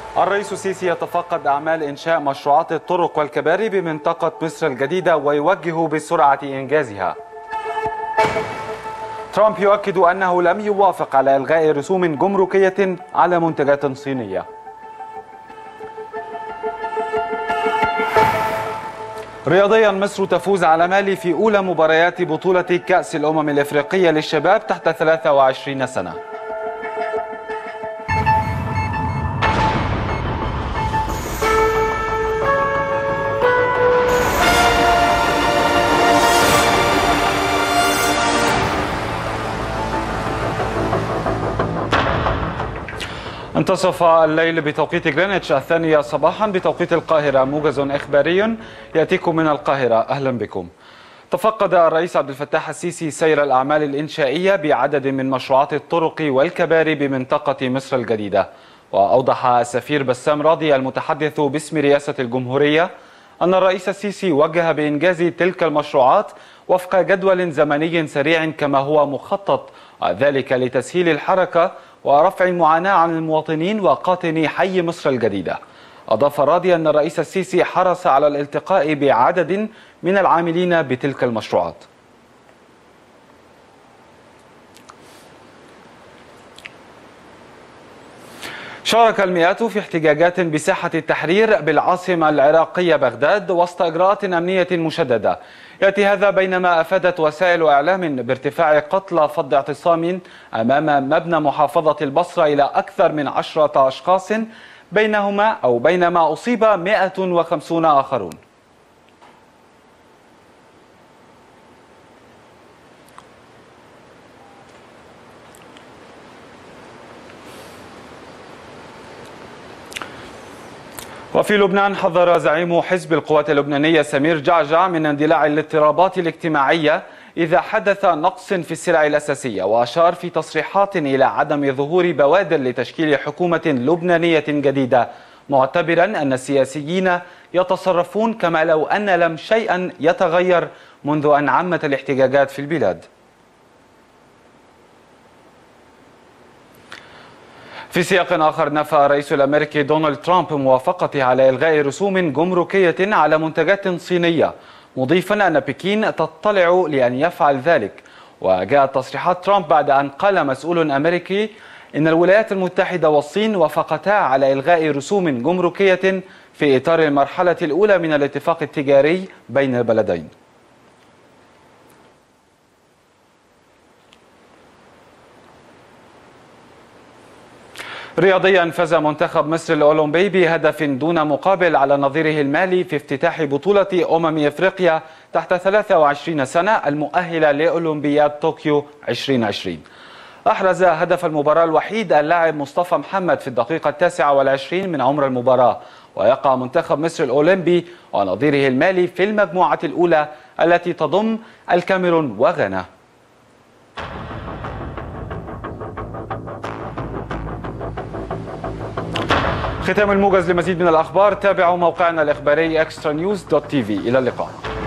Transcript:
الرئيس السيسي يتفقد أعمال إنشاء مشروعات الطرق والكباري بمنطقة مصر الجديدة ويوجه بسرعة إنجازها. ترامب يؤكد أنه لم يوافق على إلغاء رسوم جمركية على منتجات صينية. رياضيا، مصر تفوز على مالي في أولى مباريات بطولة كأس الأمم الإفريقية للشباب تحت 23 سنة. انتصف الليل بتوقيت غرينتش، 2 صباحا بتوقيت القاهرة. موجز إخباري يأتيكم من القاهرة، أهلا بكم. تفقد الرئيس عبد الفتاح السيسي سير الأعمال الإنشائية بعدد من مشروعات الطرق والكباري بمنطقة مصر الجديدة. وأوضح السفير بسام راضي المتحدث باسم رئاسة الجمهورية أن الرئيس السيسي وجه بإنجاز تلك المشروعات وفق جدول زمني سريع كما هو مخطط، ذلك لتسهيل الحركة ورفع المعاناة عن المواطنين وقاطني حي مصر الجديدة. أضاف راضي أن الرئيس السيسي حرص على الالتقاء بعدد من العاملين بتلك المشروعات. شارك المئات في احتجاجات بساحة التحرير بالعاصمة العراقية بغداد وسط إجراءات أمنية مشددة. يأتي هذا بينما أفادت وسائل إعلام بارتفاع قتلى فض اعتصام أمام مبنى محافظة البصرة إلى أكثر من 10 أشخاص، بينما أصيب 150 آخرون. وفي لبنان، حذر زعيم حزب القوات اللبنانية سمير جعجع من اندلاع الاضطرابات الاجتماعية إذا حدث نقص في السلع الأساسية، وأشار في تصريحات إلى عدم ظهور بوادر لتشكيل حكومة لبنانية جديدة، معتبرا أن السياسيين يتصرفون كما لو أن لم شيئا يتغير منذ أن عمت الاحتجاجات في البلاد. في سياق آخر، نفى الرئيس الأمريكي دونالد ترامب موافقته على إلغاء رسوم جمركية على منتجات صينية، مضيفا أن بكين تطلع لأن يفعل ذلك. وجاءت تصريحات ترامب بعد أن قال مسؤول أمريكي إن الولايات المتحدة والصين وافقتا على إلغاء رسوم جمركية في إطار المرحلة الأولى من الاتفاق التجاري بين البلدين. رياضيا، فاز منتخب مصر الأولمبي بهدف دون مقابل على نظيره المالي في افتتاح بطولة أفريقيا تحت 23 سنة المؤهلة لأولمبياد طوكيو 2020. أحرز هدف المباراة الوحيد اللاعب مصطفى محمد في الدقيقة 29 من عمر المباراة. ويقع منتخب مصر الأولمبي ونظيره المالي في المجموعة الأولى التي تضم الكاميرون وغانا. ختام الموجز. لمزيد من الأخبار تابعوا موقعنا الإخباري extranews.tv. إلى اللقاء.